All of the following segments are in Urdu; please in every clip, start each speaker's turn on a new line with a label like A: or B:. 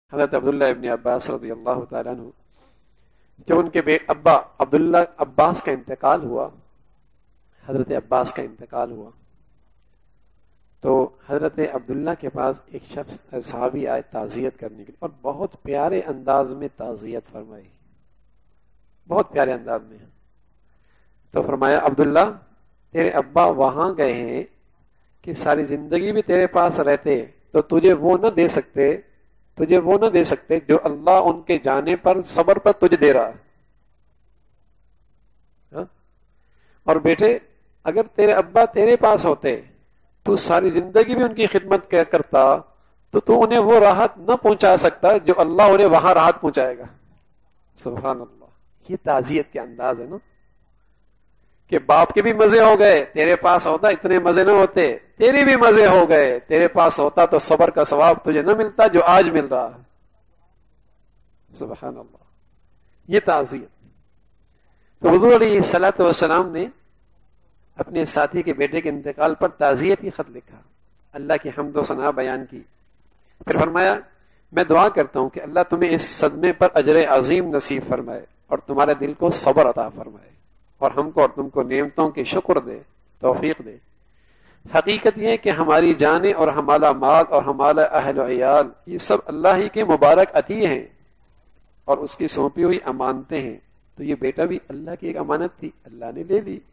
A: حضرت عبداللہ ابن عباس رضی اللہ تعالیٰ عنہ، جب ان کے ابا عبداللہ عباس کا انتقال ہوا، حضرت عباس کا انتقال ہوا، تو حضرت عبداللہ کے پاس ایک شخص صحابی آئے تعزیت کرنے کے لیے، اور بہت پیارے انداز میں تعزیت فرمائی، بہت پیارے انداز میں. تو فرمایا عبداللہ تیرے ابا وہاں گئے ہیں کہ ساری زندگی بھی تیرے پاس رہتے تو تجھے وہ نہ دے سکتے جو اللہ ان کے جانے پر صبر پر تجھے دے رہا ہے. اور بیٹے اگر تیرے ابا تیرے پاس ہوتے تو ساری زندگی بھی ان کی خدمت کرتا تو انہیں وہ راحت نہ پہنچا سکتا جو اللہ انہیں وہاں راحت پہنچائے گا. سبحان اللہ. یہ تعزیت کے انداز ہے نا، کہ باپ کے بھی مزے ہو گئے، تیرے پاس ہوتا اتنے مزے نہ ہوتے، تیرے بھی مزے ہو گئے، تیرے پاس ہوتا تو صبر کا ثواب تجھے نہ ملتا جو آج مل رہا ہے. سبحان اللہ. یہ تعزیت. تو حضور علیہ الصلوۃ والسلام نے اپنے ساتھی کے بیٹے کے انتقال پر تعزیتی خط لکھا، اللہ کی حمد و ثنا بیان کی، پھر فرمایا میں دعا کرتا ہوں کہ اللہ تمہیں اس صدمے پر اجر عظیم نصیب فرمائے اور تمہارے دل کو صبر عطا فرمائے، اور ہم کو اور تم کو نعمتوں کے شکر دے، توفیق دے. حقیقت یہ ہے کہ ہماری جانیں اور ہمارا مال اور ہمارا اہل و عیال یہ سب اللہ ہی کے مبارک عطیے ہیں اور اس کی سونپی ہوئی امانتیں ہیں. تو یہ بیٹا بھی اللہ کی ایک امانت تھی، اللہ نے لے لی،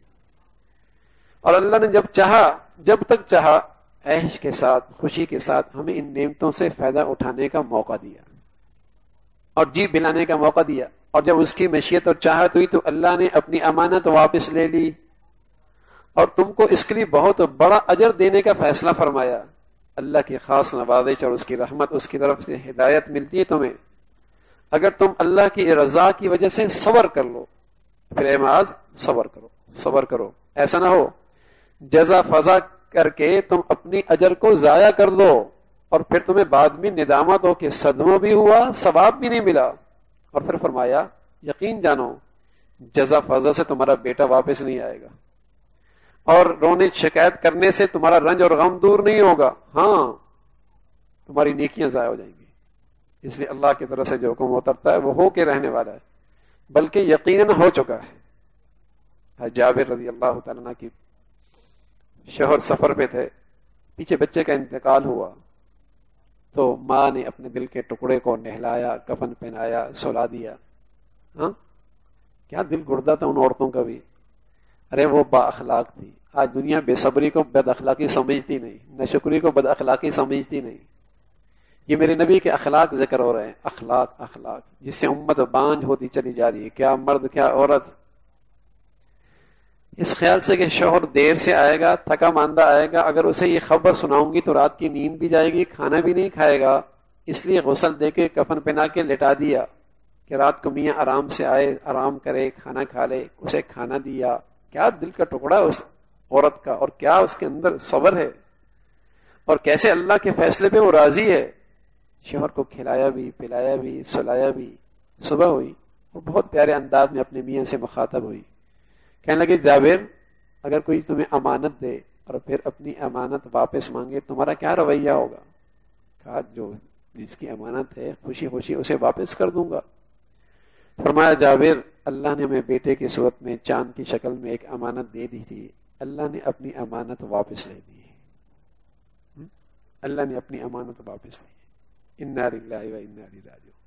A: اور اللہ نے جب تک چاہا عیش کے ساتھ، خوشی کے ساتھ ہمیں ان نعمتوں سے فائدہ اٹھانے کا موقع دیا اور جی بلانے کا موقع دیا. اور جب اس کی مشیت اور چاہت ہوئی تو اللہ نے اپنی امانت واپس لے لی اور تم کو اس کے لیے بہت بڑا اجر دینے کا فیصلہ فرمایا. اللہ کی خاص نوازش اور اس کی رحمت، اس کی طرف سے ہدایت ملتی ہے تمہیں اگر تم اللہ کی رضا کی وجہ سے صبر کر لو. پھر اے معاذ صبر کرو. ایسا نہ ہو جزا فضا کر کے تم اپنی اجر کو ضائع کر دو اور پھر تمہیں بعد میں ندامت ہو کہ صدمہ بھی ہوا، ثواب بھی نہیں ملا. اور پھر فرمایا یقین جانو جزا فضا سے تمہارا بیٹا واپس نہیں آئے گا اور رونے شکایت کرنے سے تمہارا رنج اور غم دور نہیں ہوگا، ہاں تمہاری نیکیاں ضائع ہو جائیں گی. اس لیے اللہ کی طرف سے جو حکم اترتا ہے وہ ہو کے رہنے والا ہے، بلکہ یقیناً ہو چکا ہے. جابر رضی اللہ تعالیٰ عنہ کی شوہر سفر پہ تھے، پیچھے بچے کا انتقال ہوا تو ماں نے اپنے دل کے ٹکڑے کو نہلایا، کفن پہنایا، سلا دیا. ہاں کیا دل گردہ تھا ان عورتوں کا بھی. ارے وہ با اخلاق تھی. آج دنیا بے صبری کو بد اخلاقی سمجھتی نہیں، ناشکری کو بد اخلاقی سمجھتی نہیں. یہ میرے نبی کے اخلاق ذکر ہو رہے ہیں، اخلاق جس سے امت بانجھ ہوتی چلی جا رہی ہے، کیا مرد کیا عورت. اس خیال سے کہ شوہر دیر سے آئے گا، تھکا ماندہ آئے گا، اگر اسے یہ خبر سناؤں گی تو رات کی نیند بھی جائے گی، کھانا بھی نہیں کھائے گا، اس لیے غسل دے کے کفن پہنا کے لٹا دیا کہ رات کو میاں آرام سے آئے، آرام کرے، کھانا کھا لے. اسے کھانا دیا. کیا دل کا ٹکڑا اس عورت کا، اور کیا اس کے اندر صبر ہے، اور کیسے اللہ کے فیصلے پہ وہ راضی ہے. شوہر کو کھلایا بھی، پلایا بھی، سلایا بھی. صبح ہوئی وہ بہت پیارے انداز میں اپنے میاں سے مخاطب ہوئی، کہنے لگے جابر اگر کوئی تمہیں امانت دے اور پھر اپنی امانت واپس مانگے تمہارا کیا رویہ ہوگا. کہا جو جس کی امانت ہے خوشی خوشی اسے واپس کر دوں گا. فرمایا جابر اللہ نے ہمیں بیٹے کی صورت میں چاند کی شکل میں ایک امانت دے دی تھی، اللہ نے اپنی امانت واپس لے دی. اللہ نے اپنی امانت واپس لی. انا للہ و انا الیہ راجعون.